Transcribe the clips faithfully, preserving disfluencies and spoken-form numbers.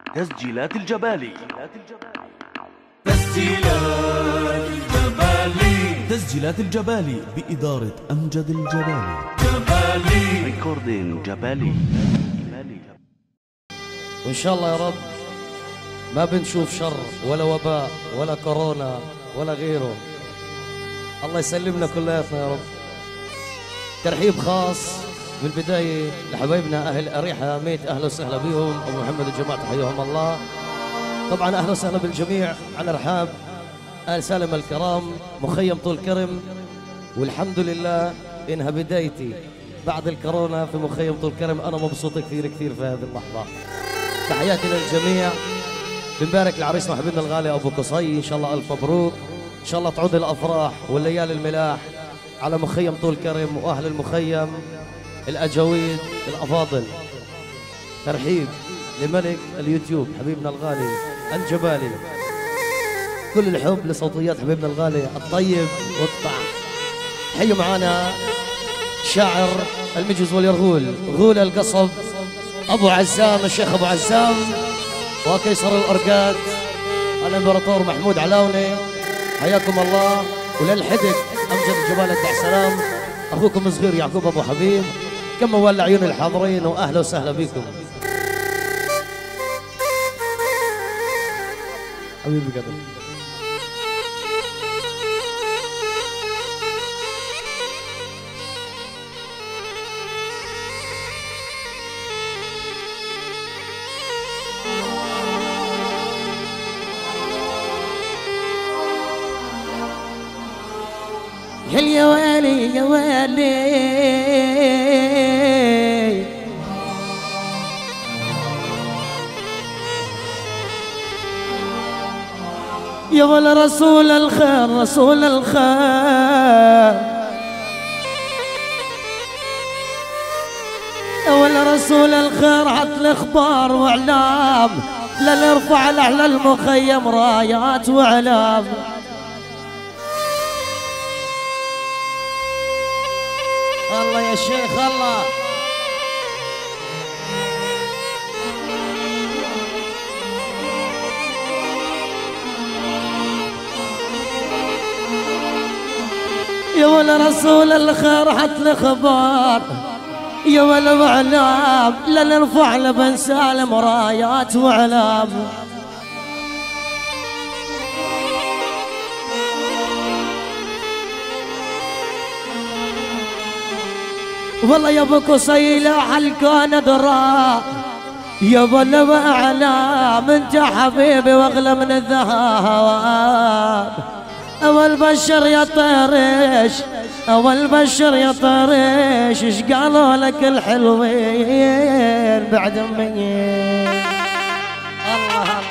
تسجيلات الجبالي. تسجيلات الجبالي. تسجيلات الجبالي بإدارة أمجد الجبالي. جبالي ريكوردين جبالي. وإن شاء الله يا رب ما بنشوف شر ولا وباء ولا كورونا ولا غيره. الله يسلمنا كلياتنا يا رب. ترحيب خاص بالبداية لحبايبنا أهل أريحة ميت، أهلا وسهلا بهم. أبو محمد الجماعة تحييهم الله. طبعا أهلا وسهلا بالجميع على رحاب آل سالم الكرام، مخيم طول كرم. والحمد لله إنها بدايتي بعد الكورونا في مخيم طول كرم. أنا مبسوط كثير كثير في هذه اللحظة. تحياتي للجميع. بنبارك لعريسنا وحبيبنا الغالي أبو قصي، إن شاء الله ألف مبروك. إن شاء الله تعود الأفراح والليالي الملاح على مخيم طول كرم وأهل المخيم الأجاويد الأفاضل. ترحيب لملك اليوتيوب حبيبنا الغالي الجبالي. كل الحب لصوتيات حبيبنا الغالي الطيب والطع. حيوا معانا شاعر المجز واليرغول، غول القصب، أبو عزام، الشيخ أبو عزام، وكيسر الأرقاد الإمبراطور محمود علاوني. حياكم الله. وللحدق أمجد الجبال الدع سلام، أخوكم الصغير يعقوب أبو حبيب. كم موال عيون الحاضرين وأهلا وسهلا بكم حبيبي قدر. يا ويلي يا ويلي يا ولا رسول الخير رسول الخير يا ولا رسول الخير عط الاخبار واعلام لنرفع لاهل المخيم رايات واعلام. الله يا شيخ الله. يا ولا رسول الخير حط الخبر يا ولا واعلام لنرفع لبن سالم رايات واعلام. والله يا ابو قصي لا الكون درا يا ولا واعلام انت حبيبي واغلى من الذهب. اول بشر يا طريش اول بشر يا طريش ايش قالوا لك الحلوين بعد مني. الله الله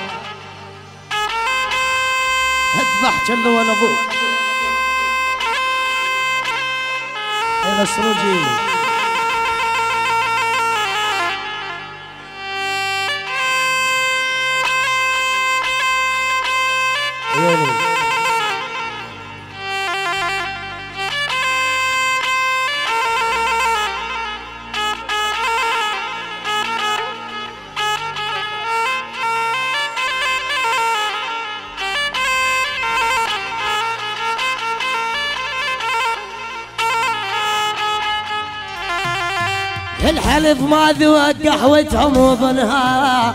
اذبح جلو وانا ابوك اين السروجي. عيوني الحلف ما ذوق قهوتهم وظنها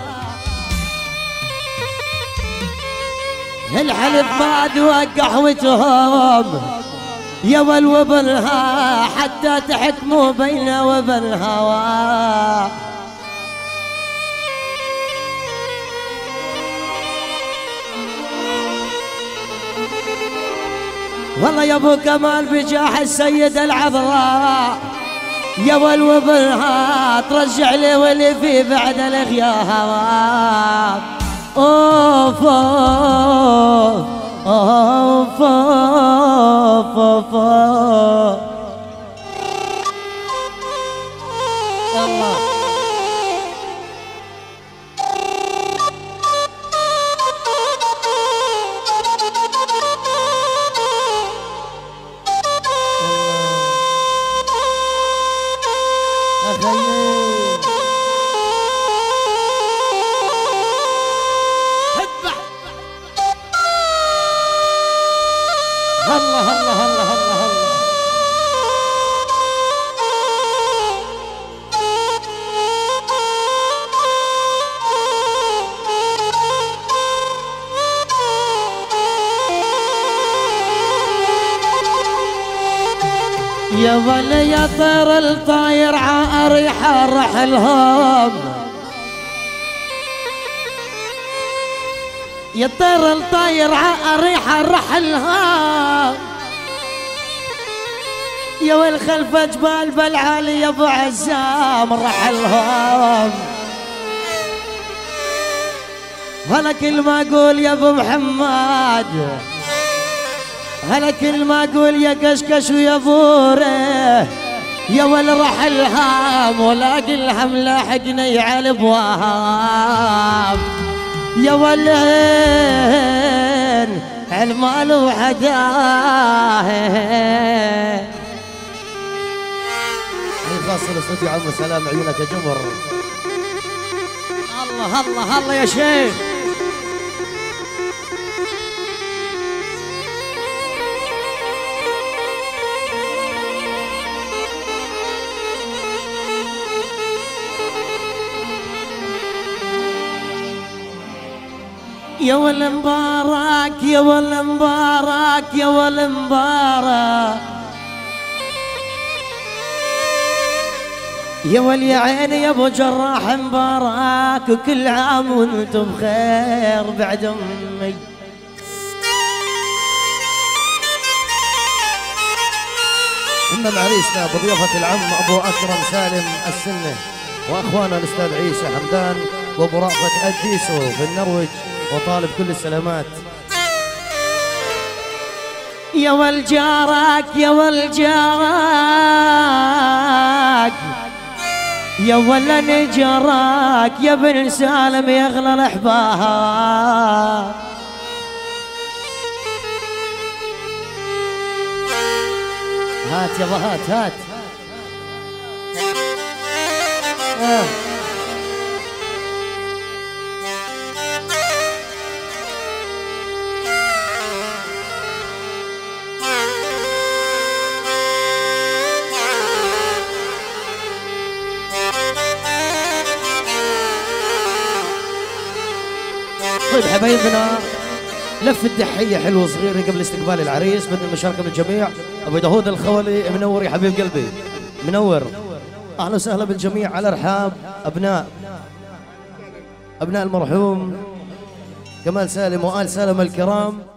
الحلف ما ذوق قهوتهم يا ول وبنها حتى تحكموا بينه وبين الهوى. والله يا ابو كمال بجاح السيد العذراء يا ول وبنها ترجع لي واللي في بعد الغياب. اوف اوف اوف اوف اوف الله. يا ولي يا طير الطاير عاريحة رحلهم يا طير الطاير عاريحة رحلهم يا ويل خلف جبال بالعالي يا ابو عزام رحلهم هلا كل ما اقول يا ابو محمد هلا كل ما اقول يا كشكش ويا بوره يا ول رحلهم ولاقي الهم لاحقني على ابواب يا ولين المال وحداه خاصة الاستوديو عمو سلام عيونك يا جمر. الله الله الله يا شيخ. يا ول مبارك يا ول مبارك يا ول مبارك يا ول يا عيني يا ابو جراح مبارك وكل عام وانتم بخير بعد امي. إن عريسنا بضيافة العم أبو أكرم سالم السنة وأخوانا الأستاذ عيسى حمدان وأبو رأفت الديسو في النرويج وطالب كل السلامات. يا ول جارك يا ول جارك يا ولا نجراك يا بن سالم يغلى الاحباب. هات يابا هات هات آه. طيب حبايبنا لف الدحية حلوة صغيرة قبل استقبال العريس بدنا المشاركة من الجميع. أبو داود الخولي منور يا حبيب قلبي منور. أهلا وسهلا بالجميع على رحاب أبناء أبناء المرحوم كمال سالم وآل سالم الكرام.